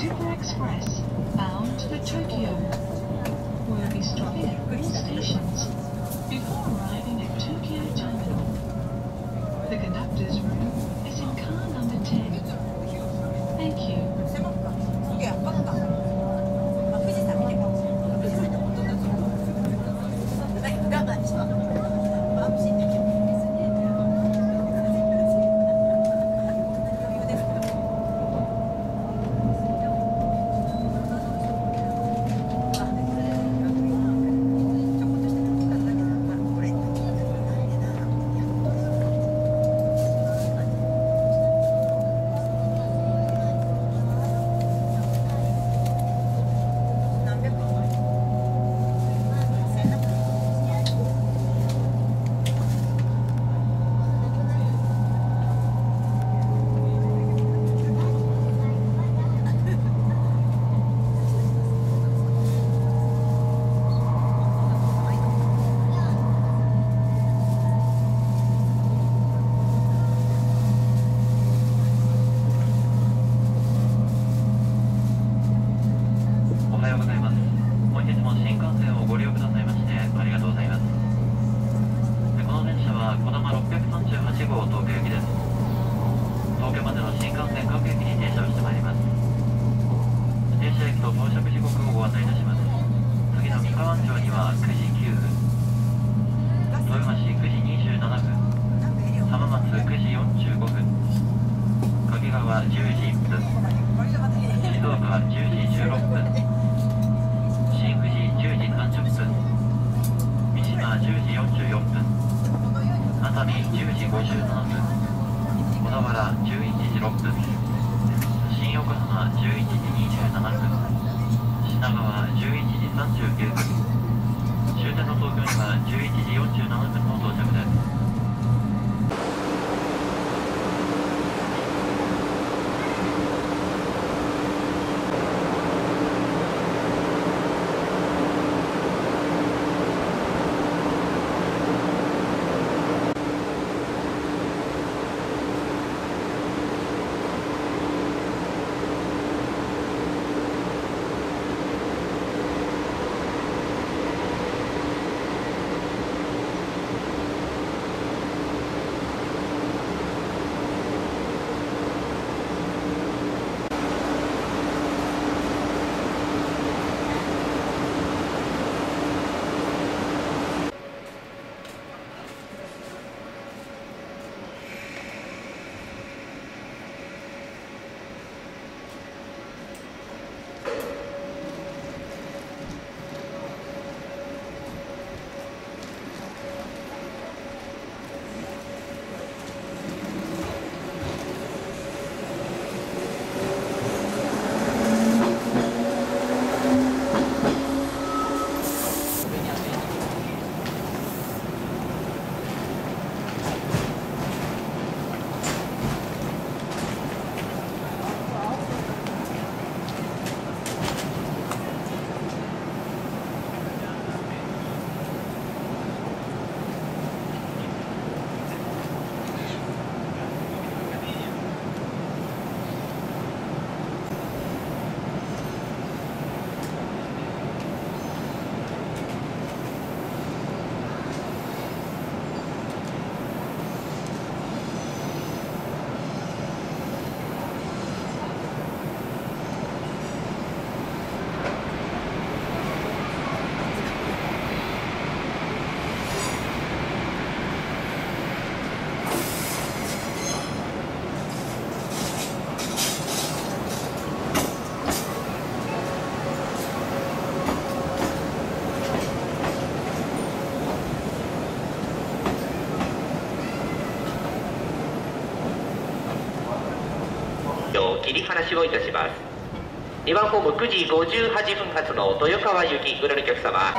Super Express bound for Tokyo. We'll be stopping at all stations before arriving at Tokyo Terminal. The conductor's room is in car number 10. Thank you. 切り離しをいたします。2番ホーム9時58分発の豊川行きご利用のお客様。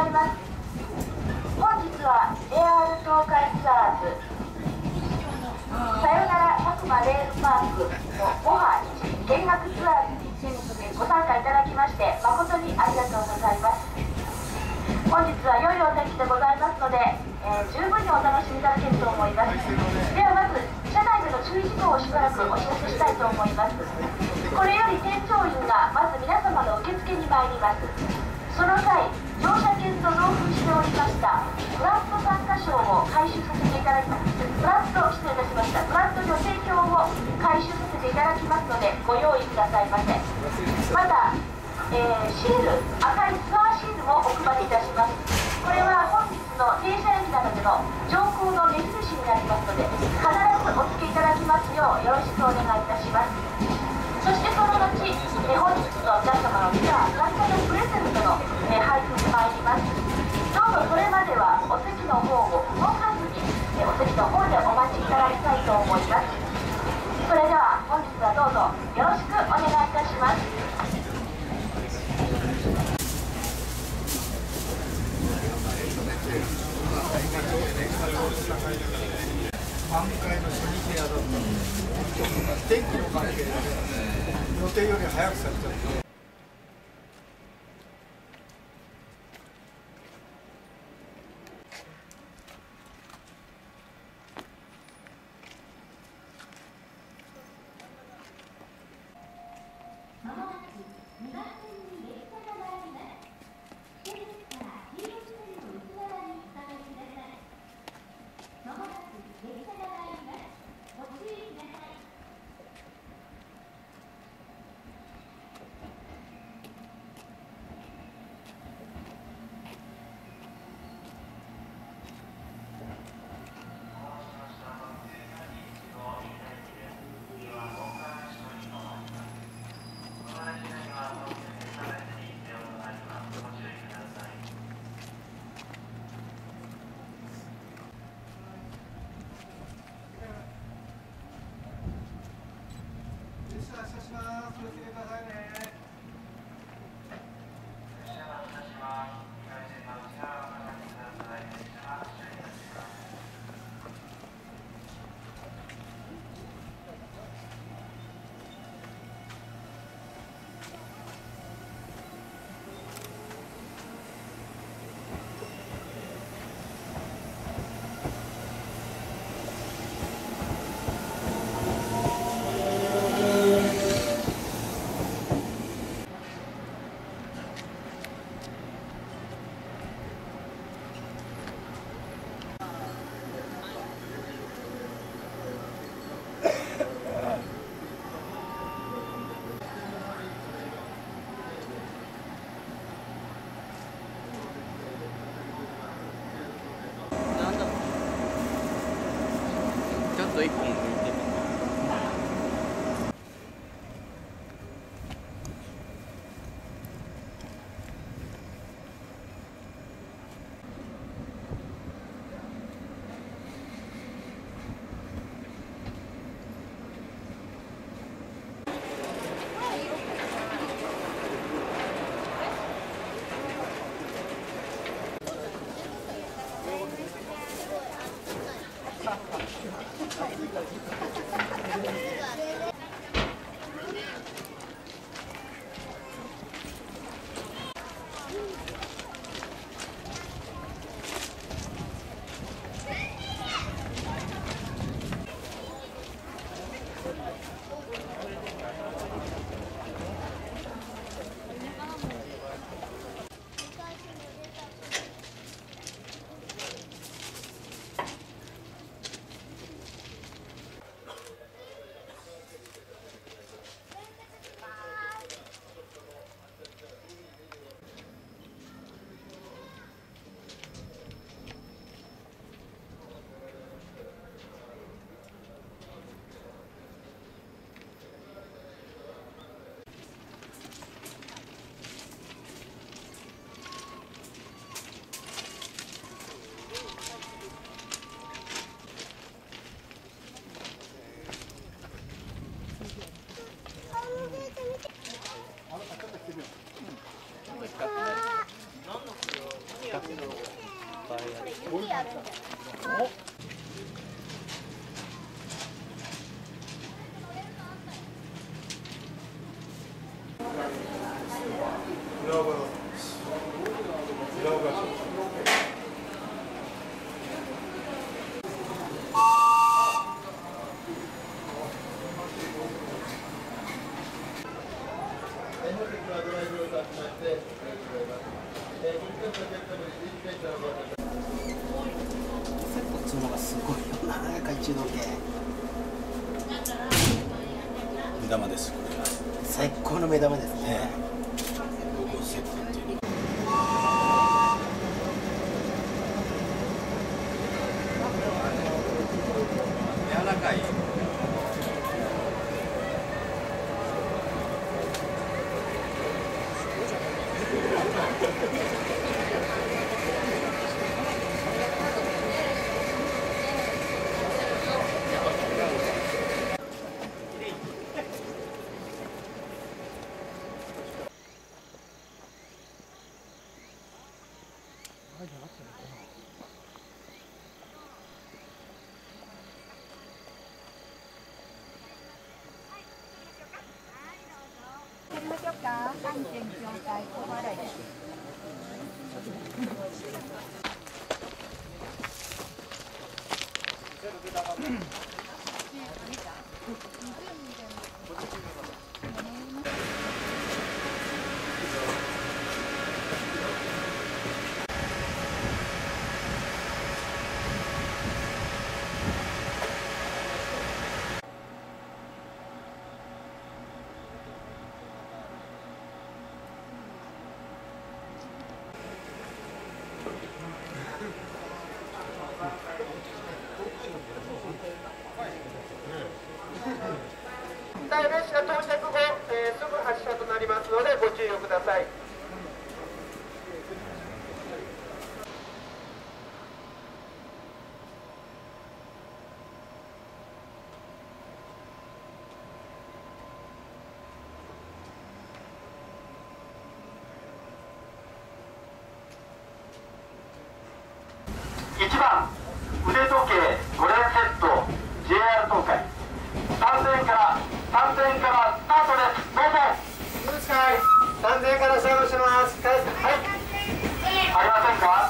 います。本日は JR 東海ツアーズさよなら佐久間レールパークのモハ見学ツアーにご参加いただきまして誠にありがとうございます。本日は良いお天気でございますので、十分にお楽しみいただけると思います。ではまず車内での注意事項をしばらくお知らせしたいと思います。これより添乗員がまず皆様の受付に参ります。その際乗車券と納付しておりましたフラット参加証を回収させていただきます。フラット失礼いたしましたフラット助成票を回収させていただきますのでご用意くださいませ。また、シール赤いツアーシールもお配りいたします。これは本日の停車駅などでの乗降の目印になりますので必ずお付けいただきますようよろしくお願いいたします。そしてその後、本日の皆様のツアー何かのプレゼントの、配布に参ります。どうぞそれまではお席の方を動かずに、お席の方でお待ちいただきたいと思います。それでは本日はどうぞよろしくお願いいたします。 満開の初日やだったの天気の関係で予定より早くされちゃった。 ちょっと一本抜いてみる。 雪あるんじゃない？ こっちの方がすごいよな、懐中時計。 目玉です、これが。 最高の目玉ですね。 ロゴセットっていう。柔らかい。 列車到着後、すぐ発車となりますのでご注意ください。1番腕時計5連セット JR 東海3000円からスタートです。どうぞ。いいですかい。3000円からスタートします。はい。ありませんか。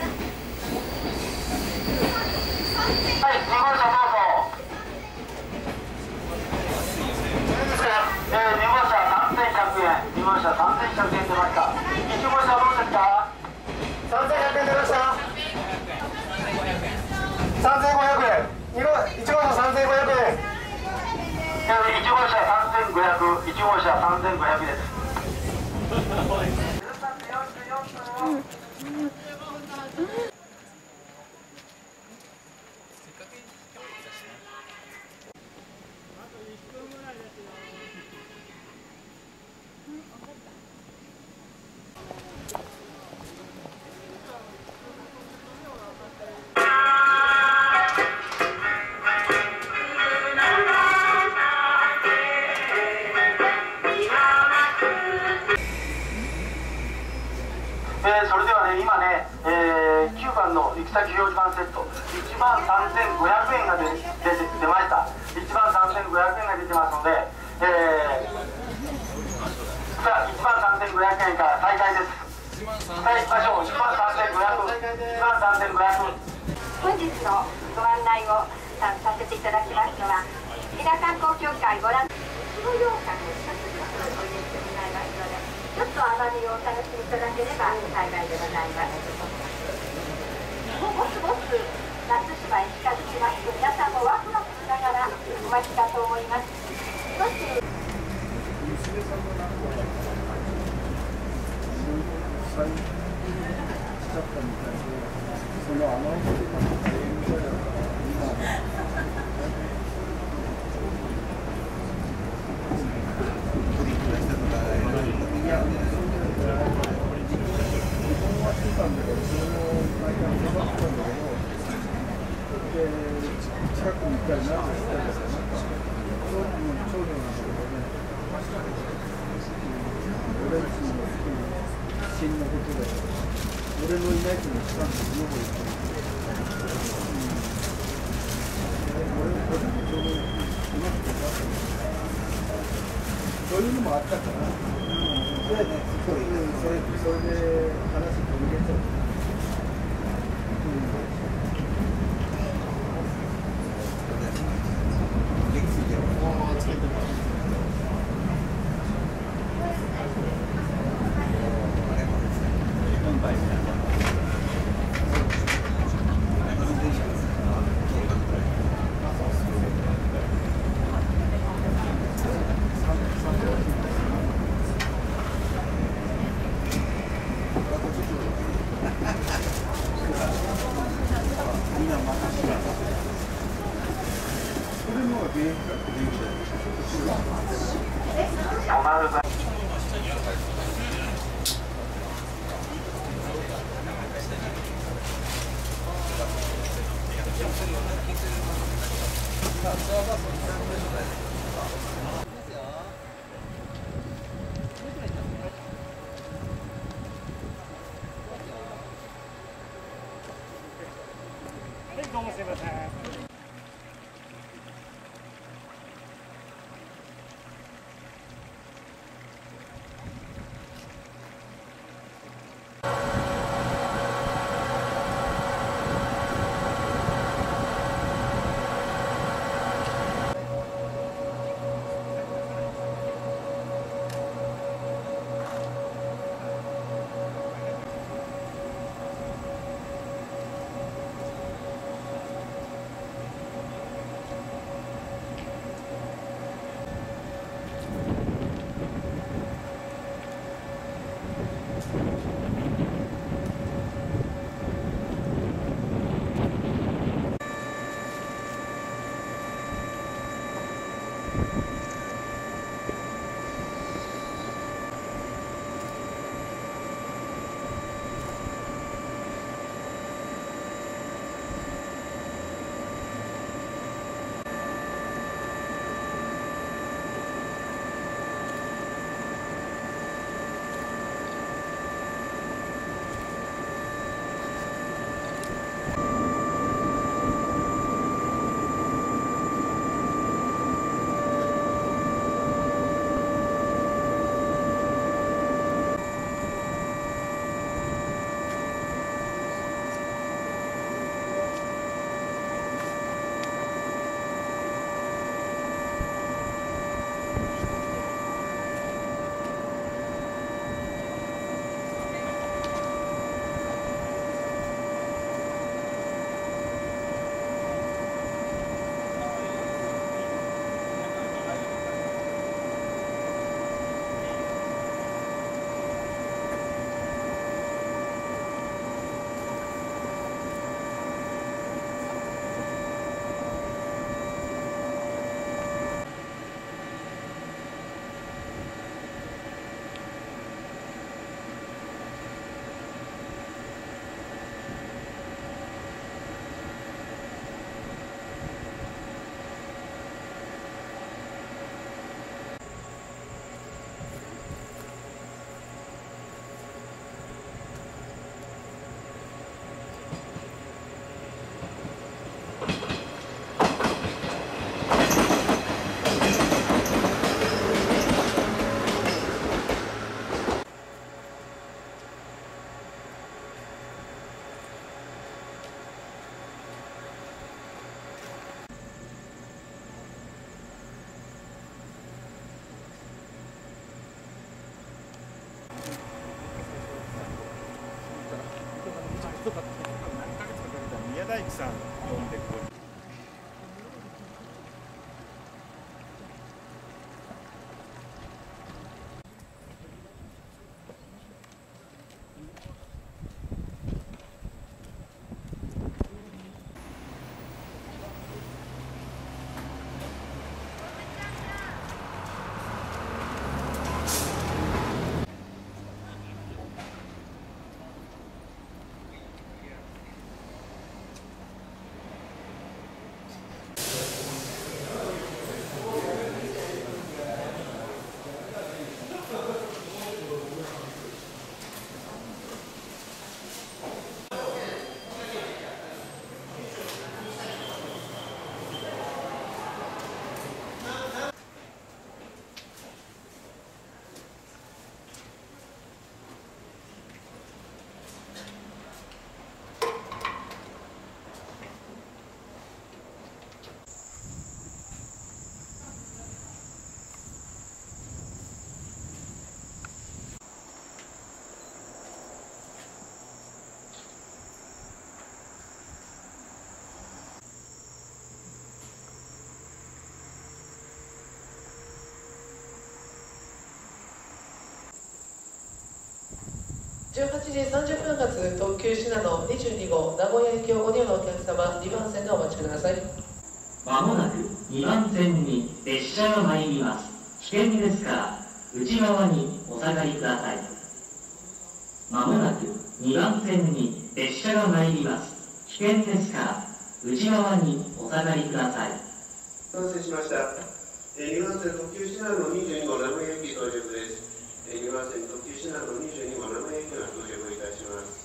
はい、2号車どうぞ。2号車3100円。2号車3100円出ました。1号車どうですか。3100円出ました。3500円。1号車3500円。1号車3500、1号車3500です。それではね、今ね、9番の行き先表示板セット、1万3500円が出ました。1万3500円が出てますので、じゃあ1万3500円から再開です。はい、行きましょう。1万3500、1万3500。 本日のご案内をさせていただきますのは、伊賀観光協会ご覧の羊羹を一つずつお入れしてございますので、ちょっと甘みをお楽しみいただければ幸いでございます。もすもす夏島へ近づきますと、皆さんもワクワクしながらお待ちかと思います。少し近くに行ったりなんかしたりとか、長女なんだけどね、俺んちの好きな不審なことで。 俺のいない日に一番すごいそういうのもあったから、そうやね、それで話途切れちゃう。 どうもすいません。宮大工さん呼んでここに。 18時30分発特急しなの22号名古屋行きをご利用のお客様、2番線でお待ちください。 まもなく2番線に列車が参ります。危険ですから内側にお下がりください。まもなく2番線に列車が参ります。危険ですから内側にお下がりください。 完成しました。2番線特急しなの22号名古屋駅到着です。2番線特急しなの22号名古屋駅が到着いたします。